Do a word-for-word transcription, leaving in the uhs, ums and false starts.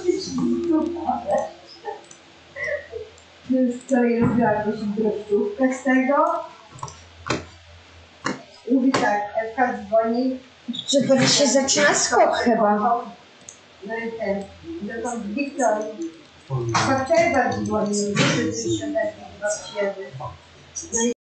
Już wczoraj robiła jakąś drożdżówkę z tego. Mówi tak, Ewka dzwoni. Że teraz się zaczyna skok chyba. No i ten, dokąd Wiktor. Paczerba dzwoni, że przyszedł, chyba przyjedzie.